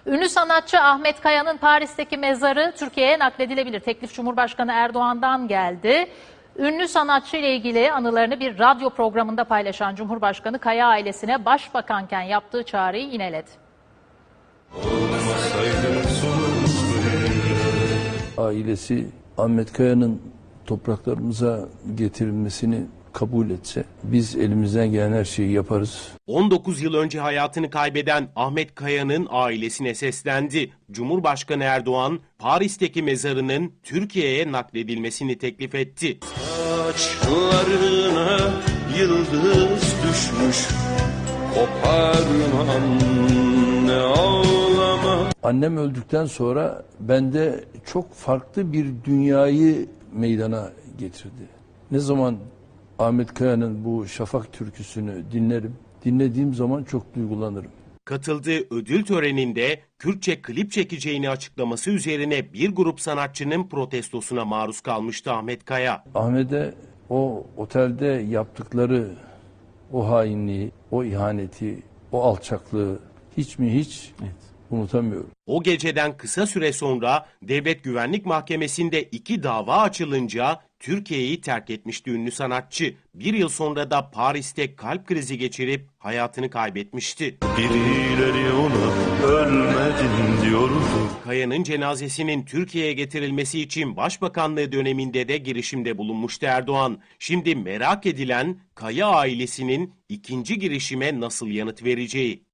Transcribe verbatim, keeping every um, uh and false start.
Ünlü sanatçı Ahmet Kaya'nın Paris'teki mezarı Türkiye'ye nakledilebilir. Teklif Cumhurbaşkanı Erdoğan'dan geldi. Ünlü sanatçı ile ilgili anılarını bir radyo programında paylaşan Cumhurbaşkanı Kaya ailesine başbakanken yaptığı çağrıyı yineledi. Ailesi Ahmet Kaya'nın topraklarımıza getirilmesini kabul etse biz elimizden gelen her şeyi yaparız. on dokuz yıl önce hayatını kaybeden Ahmet Kaya'nın ailesine seslendi. Cumhurbaşkanı Erdoğan, Paris'teki mezarının Türkiye'ye nakledilmesini teklif etti. Saçlarına yıldız düşmüş, koparmam ne ağlama. Annem öldükten sonra bende çok farklı bir dünyayı meydana getirdi. Ne zaman Ahmet Kaya'nın bu Şafak türküsünü dinlerim, dinlediğim zaman çok duygulanırım. Katıldığı ödül töreninde Kürtçe klip çekeceğini açıklaması üzerine bir grup sanatçının protestosuna maruz kalmıştı Ahmet Kaya. Ahmet'e o otelde yaptıkları o hainliği, o ihaneti, o alçaklığı hiç mi hiç evet. unutamıyorum. O geceden kısa süre sonra Devlet Güvenlik Mahkemesi'nde iki dava açılınca Türkiye'yi terk etmişti ünlü sanatçı. Bir yıl sonra da Paris'te kalp krizi geçirip hayatını kaybetmişti. Birileri ona ölmedin diyordu. Kaya'nın cenazesinin Türkiye'ye getirilmesi için Başbakanlığı döneminde de girişimde bulunmuştu Erdoğan. Şimdi merak edilen Kaya ailesinin ikinci girişime nasıl yanıt vereceği.